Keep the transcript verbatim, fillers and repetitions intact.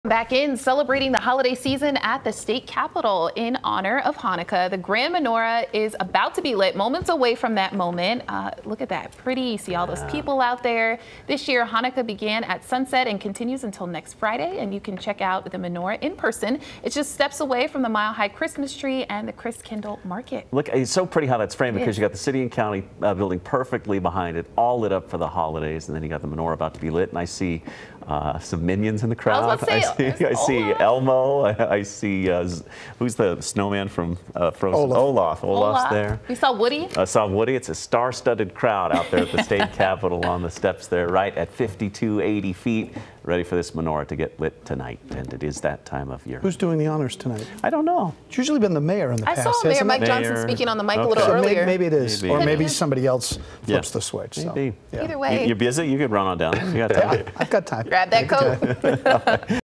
Back in celebrating the holiday season at the state capitol in honor of Hanukkah. The Grand Menorah is about to be lit, moments away from that moment. Uh, look at that, pretty. See all those people out there. This year, Hanukkah began at sunset and continues until next Friday, and you can check out the menorah in person. It's just steps away from the Mile High Christmas tree and the Christkindl Market. Look, it's so pretty how that's framed because you got the city and county uh, building perfectly behind it, all lit up for the holidays, and then you got the menorah about to be lit, and I see uh, some minions in the crowd. I was about to say, I see, I see Elmo. I, I see uh, who's the snowman from uh, Frozen? Olaf. Olaf. Olaf's Olaf. there. We saw Woody. I saw Woody. It's a star-studded crowd out there at the state capitol on the steps there, right at fifty-two eighty feet, ready for this menorah to get lit tonight, and it is that time of year. Who's doing the honors tonight? I don't know. It's usually been the mayor in the I past. saw Mayor hasn't Mike it? Johnson Mayor. speaking on the mic Okay. a little So maybe, earlier. maybe it is, Maybe. or maybe Yeah. somebody else flips Yeah. the switch. So, Maybe. yeah. Either way. You, you're busy? You could run on down. You got time. I've got time. Grab that coat.